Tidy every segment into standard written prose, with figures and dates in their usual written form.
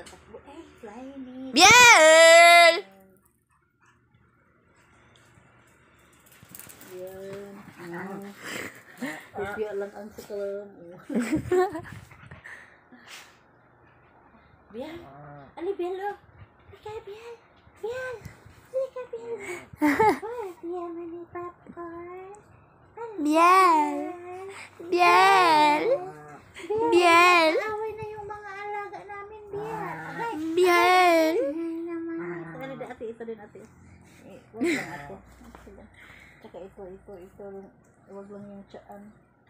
tatakbo. Eh, fly me. Biel! Yan. Hupya lang ang sakalam. Biel. Ali, Biel, oh. Halika, Biel. Biel. Halika, Biel. Oh, Biel, mani popcorn. Biel! Biel! Biel! Away na yung mga alaga namin, Biel. Okay. Biel! Ano din, ate, ito din, ate. Wag lang, ate. Tsaka ito. Wag lang yung tsaan.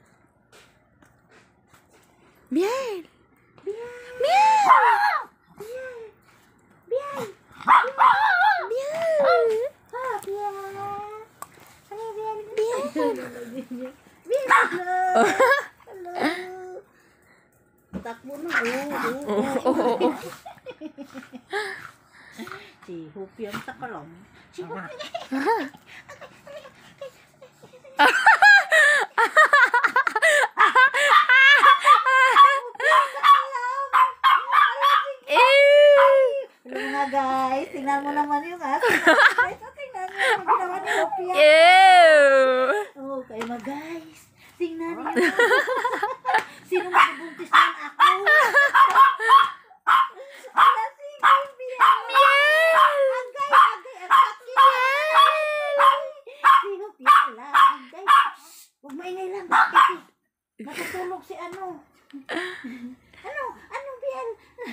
Biel! Biel! Biel! Biel! Biel! Biel! Ah, Biel! Ano, Biel? Biel! Biel! Hello! Hello! Takbo na. Si Hopi ang sakalam. Si Hopi. Hello nga guys, tingnan mo naman yung aso. Guys, tingnan mo yung ginawa ni Hopi. Ew! Oh, kayo mga guys. Tingnan niyo. Sino magbubuntis ng ako? Ala, sige, Biel. Biel! Agay, ang sakit. Si Hopi, ala, agay. Huwag maingay lang. Kasi natutulog si ano. Ano, Biel?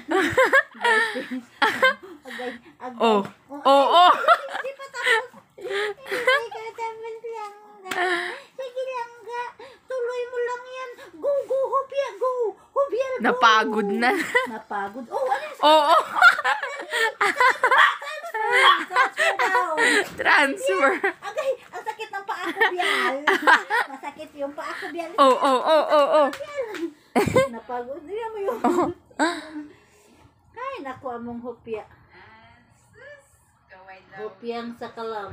Agay. Oh! Oh! Hindi pa tapos. Hindi ka tapos lang. Sige lang ga. Tuloy mo lang yan. Go, Hopia, go. Hopiel, go. Napagod na. Napagod. Oh, ano yun? Oo! Transfer daw. Transfer! Agay, ang sakit ng paa ko, Biel. Masakit yung paa ko, Biel. Oh! Napagod. Hindi mo yun. Ay, naku, among Hopia. Hopiang sa kalam.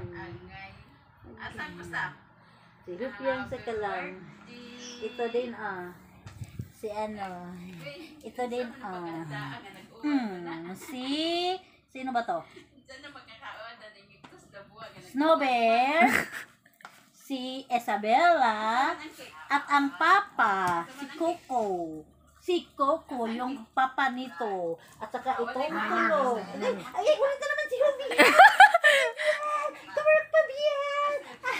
Si Hopiang sa kalam. Ito din, si ano. Ito din, sino ba to? Snow Bear. Si Isabella. At ang papa, si Coco. Si Coco, yung papa nito. At saka ito, tulog. Ay, ulit na naman si Hopi. Kamarap pa, Biel.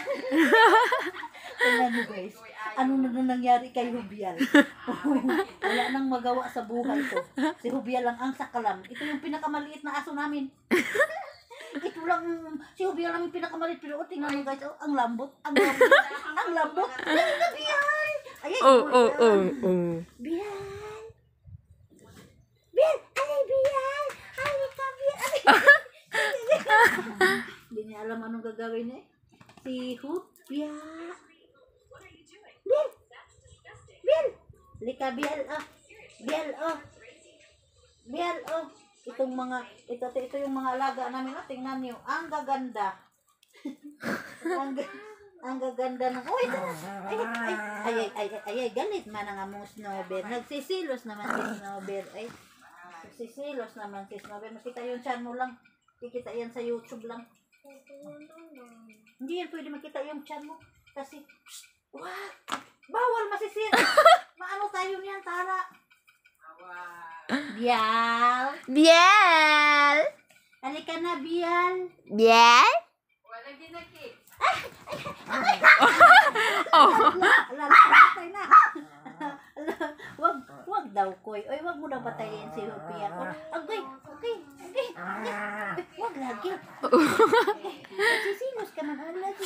Tingnan mo guys, ano na nangyari kay Hubial? Wala nang magawa sa buhay ko. Si Hubial lang ang sakalam. Ito yung pinakamaliit na aso namin. Ito lang, si Hubial lang yung pinakamaliit. Pero tingnan mo guys, ang lambot. Ang lambot. Dali na, Biel. Ay, Biel. Biel, alay, Biel. Halika, Biel. Hindi niya alam anong gagawin niya. Si Hupya. Biel. Lika, Biel, Biel, Itong mga, ito yung mga alaga namin. Tingnan niyo, ang gaganda. ang gaganda ng, ay, galit man ang among snowbear. Nagsisilos naman si snowbear. Nagsisilos naman si snowbear. Makita yung chan mo lang. Kikita yan sa YouTube lang. Hindi yan pwede makita yung chan mo. Kasi, wag! Bawal masisir! Maano tayo niyan, Tara? Biel! Biel! Halika na, Biel! Biel? Wala ginakit. Lalakay na. Wag daw, Koy. Oy, wag mo daw patayin si Hopi ako. Okay. Wag lagi. Nagsisilos ka man lagi.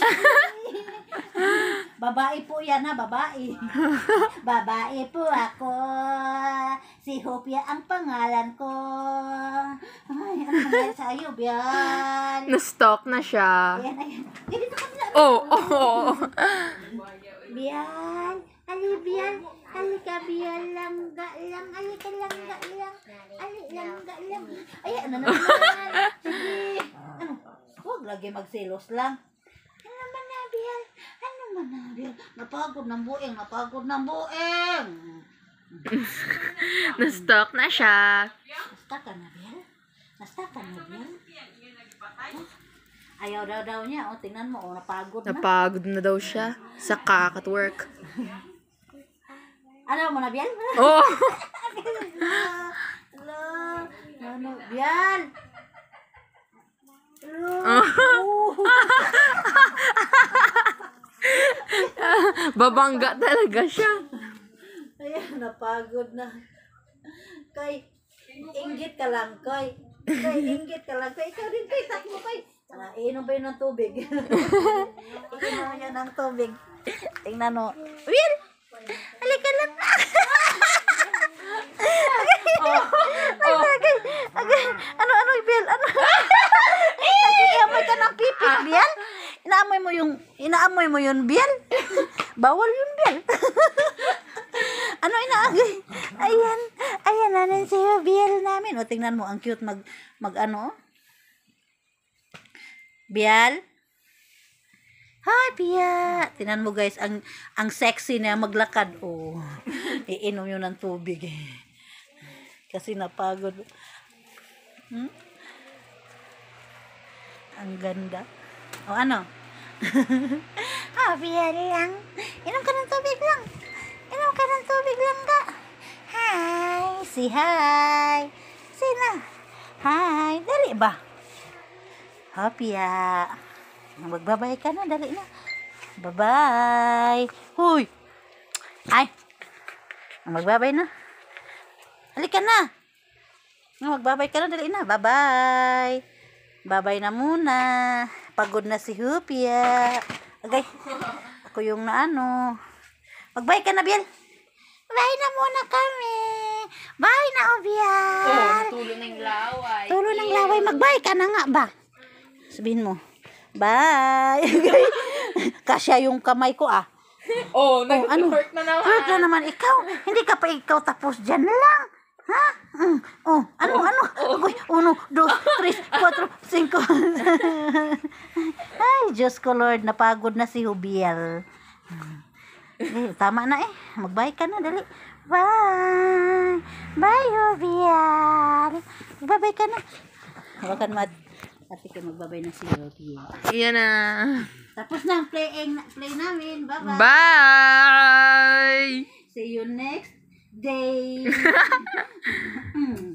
Babae po yan, ha, babae. Babae po ako. Si Hopi ang pangalan ko. Ay, ano nangyari sa iyo, Bian? Na-stalk na siya. Ayan. Dito ka nila. Oh. Bian. Bian. Halika, Bian. Langga lang. Halika, langga lang. Langga lang. Ay, ano naman? Sige. Ano? Huwag lagi magselos lang. Ano naman na, Bian? Napagod ng bueng. Na-stalk na siya. Nasta ka na, Biel? Nasta ka na, Biel? Ayaw daw niya. O, tingnan mo. O, napagod na. Napagod na daw siya sa kakatwork. Ano mo na, Biel? Oh! Hello. Ano, Biel? Hello. Babangga talaga siya. Ayan, napagod na. Kay, inggit ka lang, Kay. Kay, inggit ka lang. Kay, ikaw din, Kay. Takbo, Kay. Inom ba yun ng tubig? Inom mo yan ng tubig. Tingnan mo. Will! Halika lang. Agay. Ano, Biel? Ano? Nag-iamay ka ng pipit, Biel? Inaamoy mo yun, Biel? Bawal yun, Biel. Ano inaagay? Ayan nanin siya, Biel namin. O, tingnan mo, ang cute mag ano. Biel? Hi, Bia. Tingnan mo, guys, ang sexy niya maglakad. Oh, iinom yun ng tubig. Kasi napagod. Ang ganda. O, ano? Bia lang. Inom ka ng tubig lang. Inom ka ng tubig lang ka. Hi. Say hi. Say na. Hi. Dali ba? Bia. Magbabay ka na. Dali na. Bye-bye. Huy. Ay. Magbabay na. Halika na. Magbabay ka na. Dali na. Bye-bye. Bye-bye na muna. Pagod na si Hupia. Agay. Ako yung naano. Magbay ka na, Biel. Bye na muna kami. Bye na, Biel. Oh, tulo ng laway. Tulo ng laway. Magbay ka na nga ba? Sabihin mo. Bye. Kasya yung kamay ko, ah. Oh, ano? nag-hurt na naman. Hurt na naman ikaw. Hindi ka pa ikaw tapos dyan lang. Ha? Ano? Uy, 1, 2, 3, 4, 5. Ay, Diyos ko Lord, napagod na si Hubiel. Tama na eh. Magbay ka na, dali. Bye. Bye, Hubiel. Magbabay ka na. Hawakan mo at magbabay na si Hubiel. Iyan na. Tapos na ang play namin. Bye-bye. Bye! See you next day.